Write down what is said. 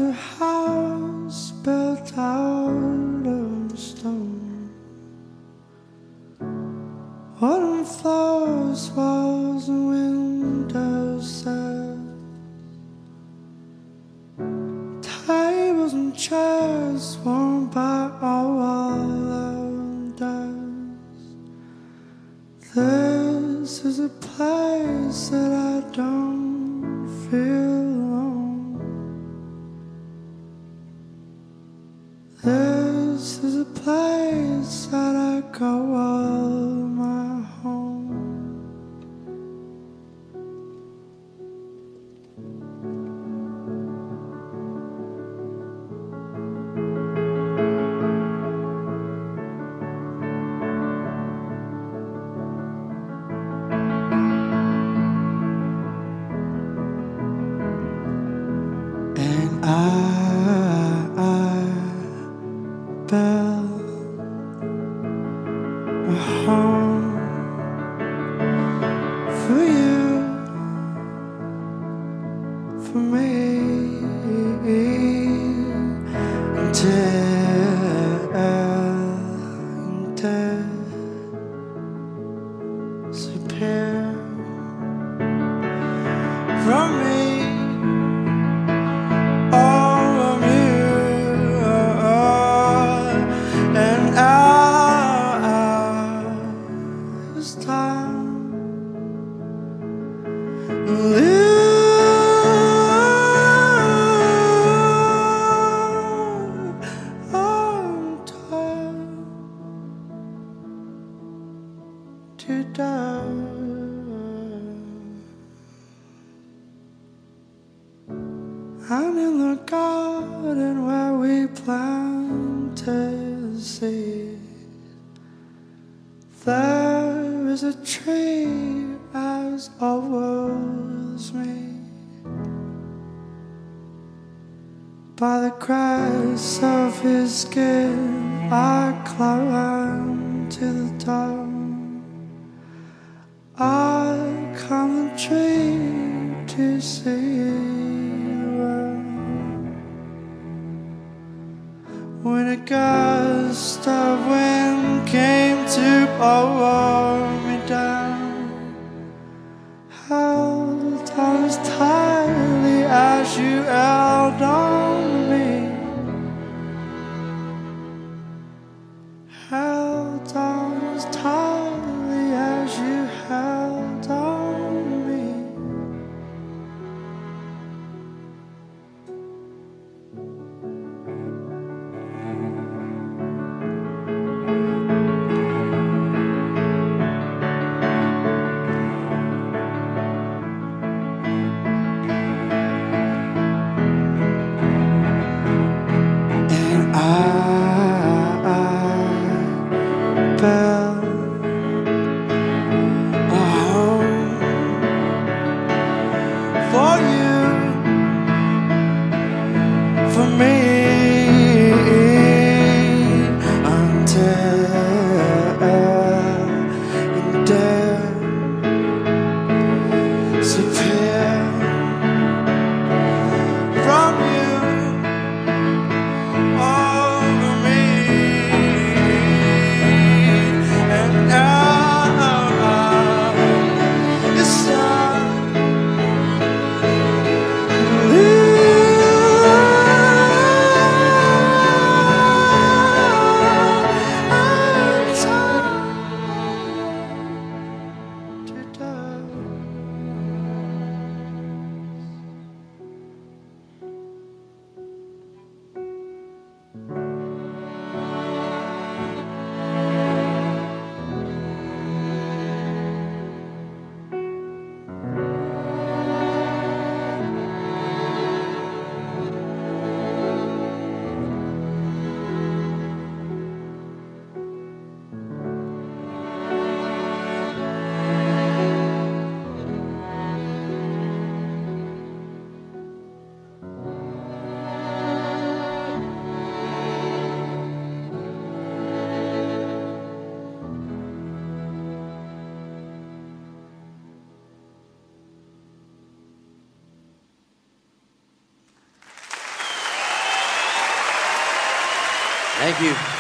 a house built out of stone. Wooden floors, walls and windows set. Tables and chairs worn by all elders. This is a place that I don't feel alone. This is a place that I call my home. And I built a home for you, for me, until disappear from me. It's time to live. I'm tired to die. I'm in the garden where we planted seeds. There is a tree as old as me. By the cracks of his skin I climb to the top. I climb the tree to see the world. When a gust of wind came to blow me down, held on as tightly as you held on to me, held on as tightly as you held on to me. Thank you.